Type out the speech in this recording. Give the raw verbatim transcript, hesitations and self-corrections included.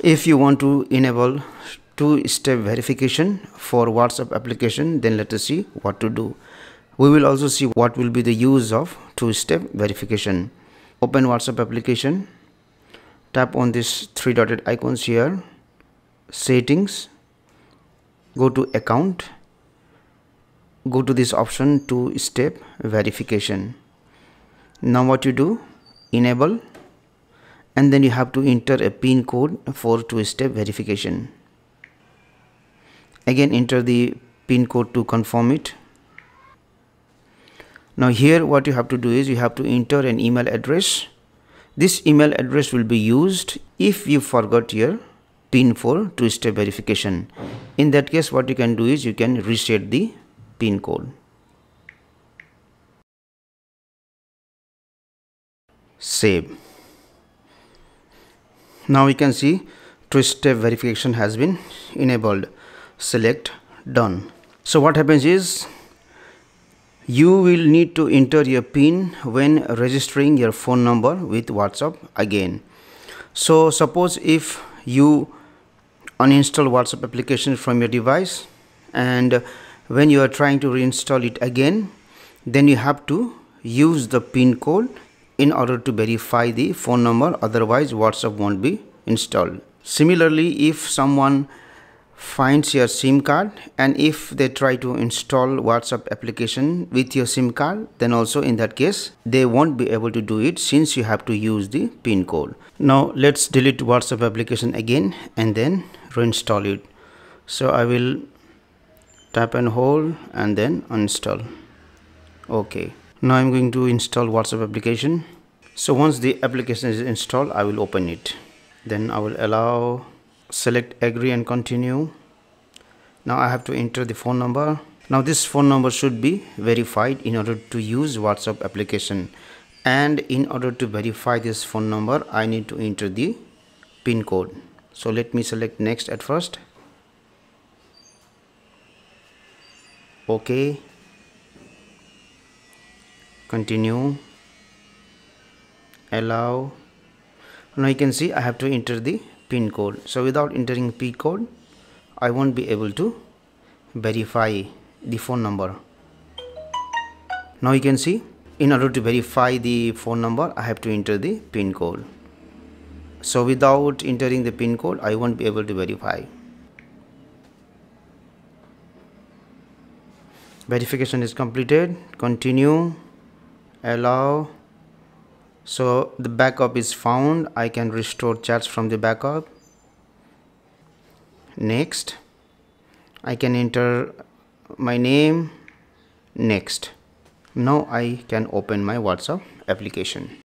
If you want to enable two-step verification for WhatsApp application, then let us see what to do. We will also see what will be the use of two-step verification. Open WhatsApp application, tap on this three dotted icons here, settings, go to account, go to this option two-step verification. Now what you do, enable, and then you have to enter a PIN code for two-step verification. Again enter the PIN code to confirm it. Now here what you have to do is you have to enter an email address. This email address will be used if you forgot your PIN for two-step verification. In that case, what you can do is you can reset the PIN code. Save. Now we can see two-step verification has been enabled. Select done. So what happens is you will need to enter your PIN when registering your phone number with WhatsApp again. So suppose if you uninstall WhatsApp application from your device, and when you are trying to reinstall it again, then you have to use the PIN code in order to verify the phone number, otherwise WhatsApp won't be installed. Similarly, if someone finds your SIM card and if they try to install WhatsApp application with your SIM card, then also in that case they won't be able to do it, since you have to use the PIN code. Now let's delete WhatsApp application again and then reinstall it. So I will tap and hold and then uninstall. Okay, now I'm going to install WhatsApp application. So once the application is installed, I will open it. Then I will allow, select agree and continue. Now I have to enter the phone number. Now this phone number should be verified in order to use WhatsApp application, and in order to verify this phone number I need to enter the PIN code. So let me select next at first. Okay, continue, allow. Now you can see I have to enter the PIN code. So without entering PIN code, I won't be able to verify the phone number. Now you can see, in order to verify the phone number, I have to enter the PIN code. So without entering the PIN code, I won't be able to verify. Verification is completed. Continue, allow. So the backup is found. I can restore chats from the backup. Next, I can enter my name. Next. Now I can open my WhatsApp application.